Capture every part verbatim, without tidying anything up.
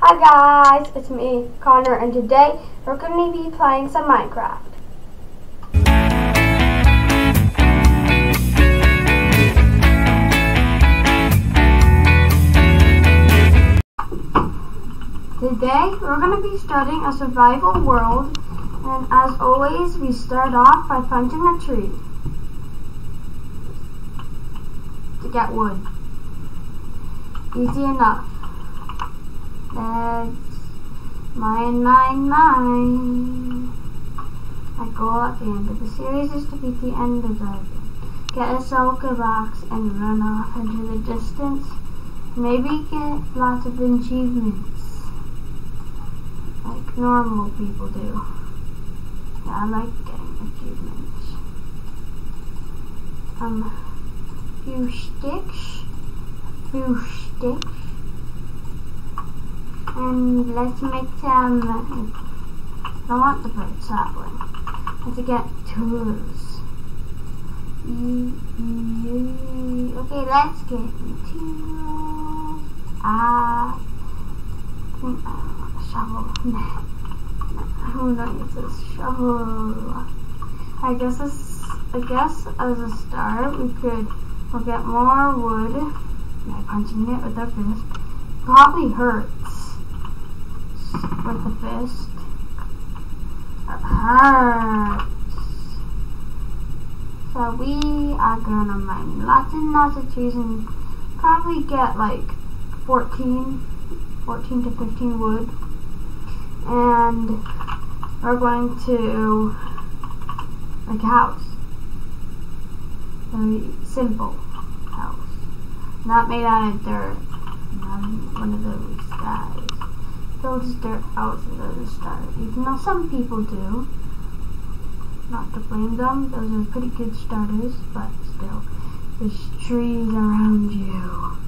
Hi guys, it's me, Connor, and today we're going to be playing some Minecraft. Today we're going to be starting a survival world, and as always we start off by punching a tree to get wood. Easy enough. Let's mine, mine, mine. My goal at the end of the series is to beat the Ender Dragon, get a Shulker box, and run off into the distance. Maybe get lots of achievements, like normal people do. Yeah, I like getting achievements. Um, few sticks, few sticks. And let's make some, I want the bird sapling. Let's get tools. Okay, let's get tools. Ah, uh, shovel. Who knows this shovel? I guess this, I guess as a start we could, we'll get more wood by punching it with our fist. Probably hurts. With the fist. It hurts. So we are gonna mine lots and lots of trees and probably get like fourteen to fifteen wood. And we're going to make a house. Very simple house. Not made out of dirt. Not one of those guys. Those dirt houses at the start, even though some people do. Not to blame them, those are pretty good starters, but still, there's trees around you.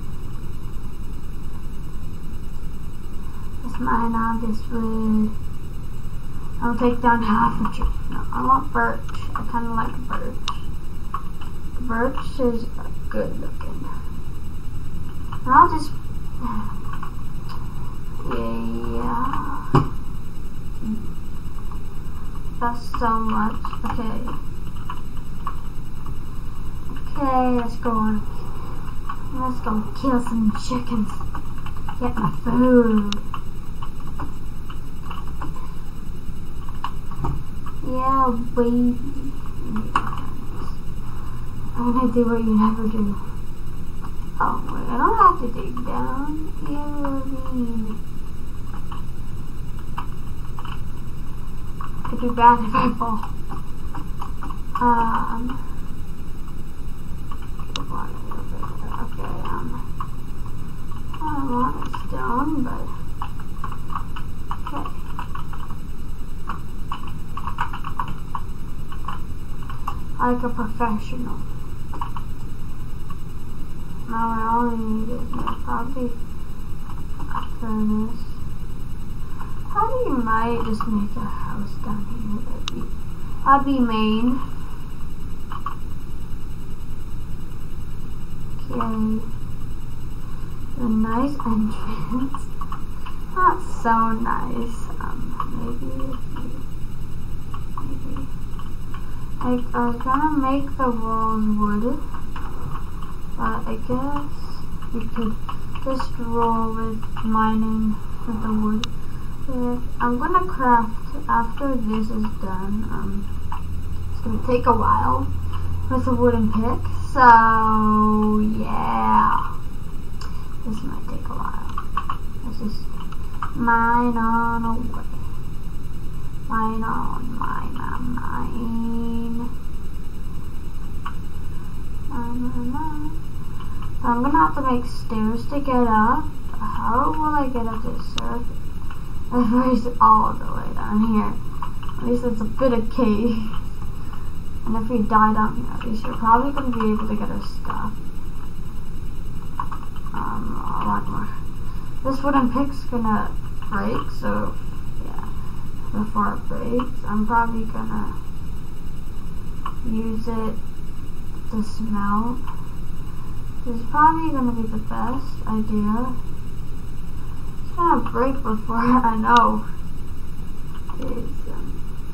Let's mine all this wood. I'll take down half a tree. No, I want birch. I kind of like birch. Birch is good looking. And I'll just... Yeah, that's so much. Okay. Okay, let's go on. Let's go kill some chickens. Get my food. Yeah, baby. I'm gonna do what you never do. Oh, wait, I don't have to dig down. You mean. It'd be bad if I fall. Um. Okay, um. I don't want a stone, but. Okay. Like a professional. Now I only need is probably a furnace. Probably might just make a house down here. That'd be, that'd be main. Okay. A nice entrance. Not so nice. Um, maybe, maybe. Like, I was gonna make the walls wood. But I guess we could just roll with mining with the wood. If I'm gonna craft after this is done. Um, it's gonna take a while with a wooden pick. So yeah, this might take a while. Let's just mine on away. Mine on, mine on, mine. Mine on, mine. I'm gonna have to make stairs to get up. How will I get up to the surface? It's all the way down here. At least it's a bit of cave. And if we die down here, at least we're probably gonna be able to get our stuff. Um, a lot more. This wooden pick's gonna break, so yeah. Before it breaks, I'm probably gonna use it to smelt. This is probably going to be the best idea. It's kind gonna break before I know. It's, um,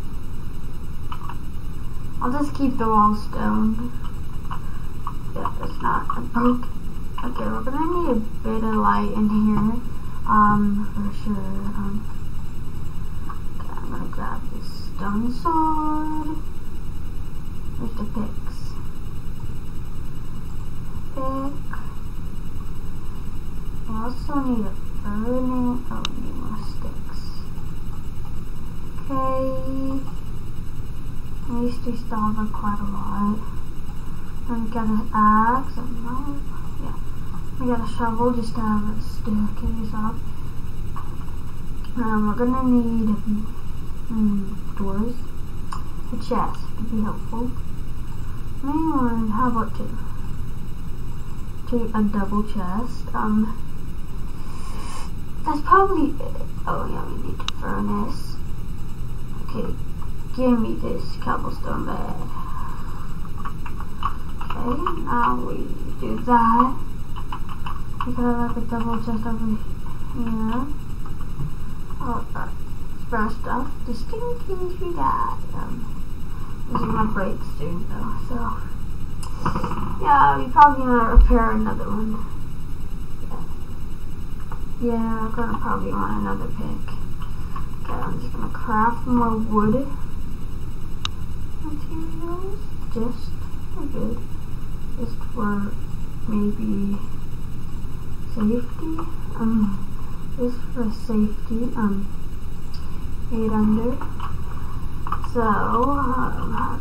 I'll just keep the wall stone. Yeah, it's not a broke. Okay, we're gonna need a bit of light in here. Um, for sure. Um, okay, I'm gonna grab this stone sword. Where's the picks? Pick. I also need a burning. Oh, we need more sticks. Okay. At least we still have quite a lot. And we got an axe and no, yeah. We got a shovel just to have a staircase up. Um, we're gonna need mm, doors. A chest would be helpful. Maybe one, how about two? Two, a double chest. Um, that's probably it. Oh yeah, we need a furnace. Okay, give me this cobblestone bed. Okay, now we do that. We got like a double chest over here. Oh, uh, spare stuff, just in case we die. Um, this is gonna break soon though, so yeah, we probably gonna repair another one. Yeah, yeah, I'm gonna probably want another pick. Okay, I'm just gonna craft more wood materials, just for good, just for maybe safety. Um, just for safety. Um, eight under. So, um,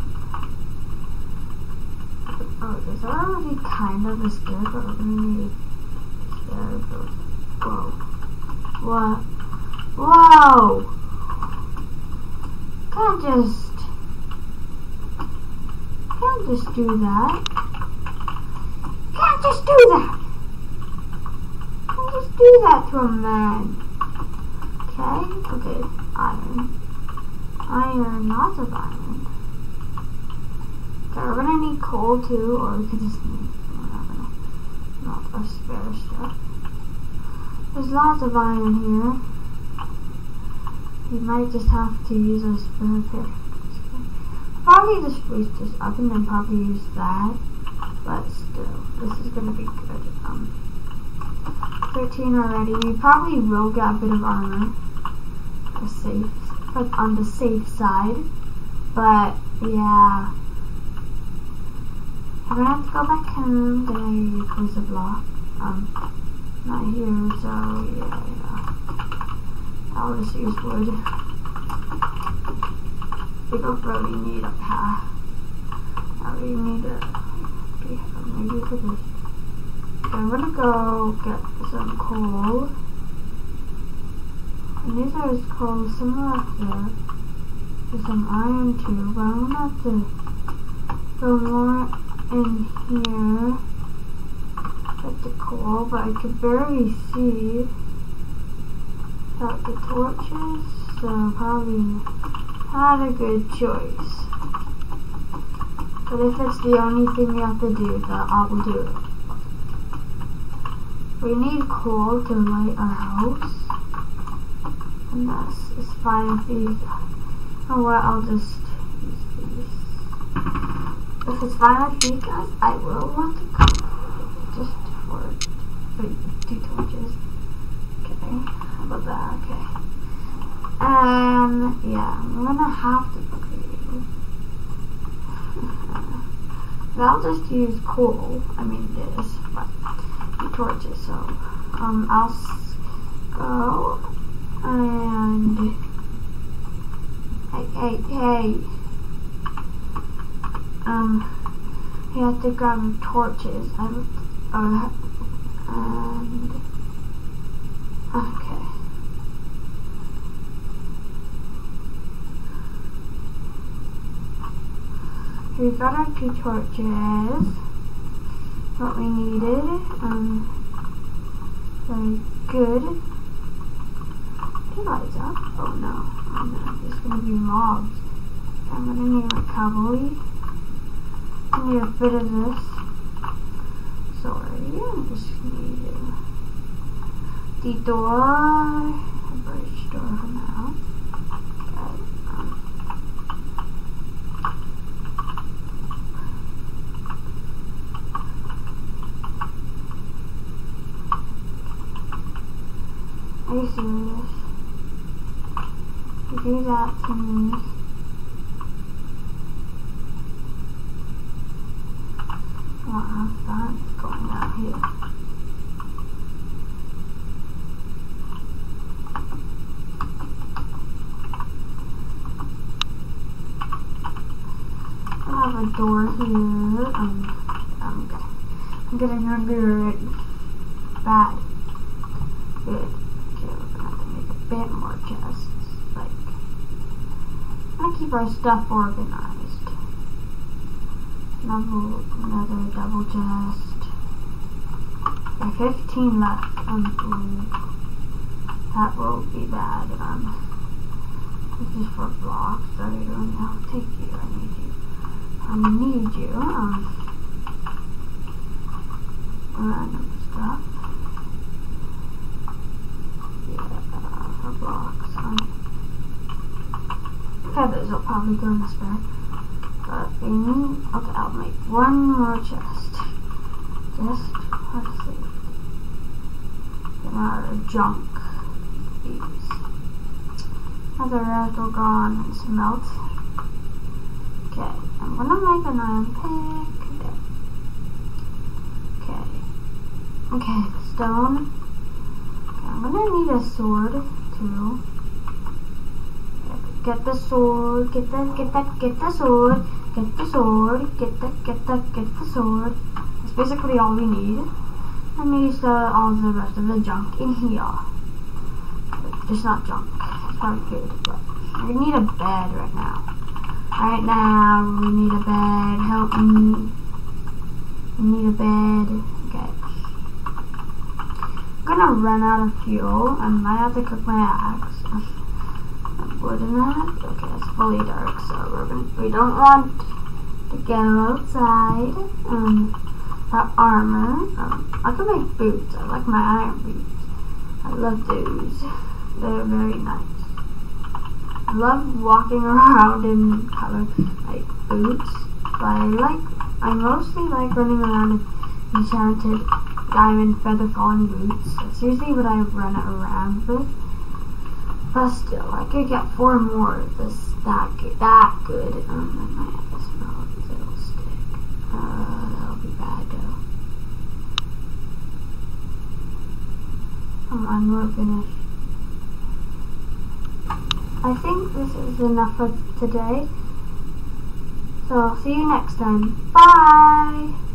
oh, there's already kind of a stair, but we're gonna need a stair. Whoa. What? Whoa! Can't just... Can't just do that. Can't just do that! Can't just do that to a man. Okay, okay, iron. Iron, lots of iron. Okay, we're gonna need coal too, or we could just need whatever. Not our spare stuff. There's lots of iron here. We might just have to use our spare pair. Probably just waste this up and then probably use that. But still, this is gonna be good. Um, thirteen already. We probably will get a bit of armor. A safe, like on the safe side. But yeah, I'm gonna have to go back home. Did I close the block? Um, not here. So yeah, yeah. I'll just use wood. We don't really need a path. Now we need a. Maybe we could just. Okay, I'm gonna go get some coal. And these are his coal somewhere up there. There's some iron too, but I'm gonna have to go more in here. Get the coal, but I could barely see without the torches, so probably not a good choice. But if it's the only thing we have to do, then I will do it. We need coal to light our house. And that's it's fine if these. Oh what, I'll just use these. If it's fine with you guys, I will want to come just for, for two torches. Okay, how about that? Okay. Um, yeah, I'm gonna have to okay. But I'll just use coal. I mean this, but two torches. So, um, I'll go. And hey, hey, hey, um, you have to grab torches. I looked, uh, and okay. We got our two torches. What we needed. Um, very good. Lights up? Oh no. Oh no. There's gonna be mobs. I'm gonna need a cavalry. I need a bit of this. Sorry, I just need to the door, a bridge door for now. Okay. Um, Are you serious? You do that to me. Well, how fun is going out here? I have a door here. Um, I'm gonna, I'm getting really bad. Good. Okay, we're gonna have to make a bit more chests. Like, I'm gonna keep our stuff organized. Level, another double chest. Okay, fifteen left. Um, ooh, that will be bad. Um, this is for blocks. So I don't know. Take you. I need you. I need you. Um, random stuff. Yeah, uh, for blocks. Um, feathers will probably go in the spare. But we need. Okay, I'll make one more chest. Just for safety. Then our junk. These. Other rest will go on and smelt. Okay, I'm gonna make an iron pick. There. Okay. Okay, stone. Okay, I'm gonna need a sword too. Get the sword, get the, get that, get the sword, get the sword, get the, get the, get the sword. That's basically all we need. And we use the, all the rest of the junk in here. Just not junk. It's probably good, but we need a bed right now. Right now, we need a bed. Help me. We need a bed. Okay. I'm gonna run out of fuel. I might have to cook my axe. Wood in that. Okay, it's fully dark, so we're gonna, we don't want to go outside. Um, that armor. Um, I can make boots. I like my iron boots. I love those. They're very nice. I love walking around in color like boots, but I like. I mostly like running around in enchanted diamond feather falling boots. That's usually what I run around with. But still, I could get four more of this that good. That good. Um, I might have to smell a little stick. Uh, that'll be bad though. Come on, we're finished. I think this is enough for today. So I'll see you next time. Bye!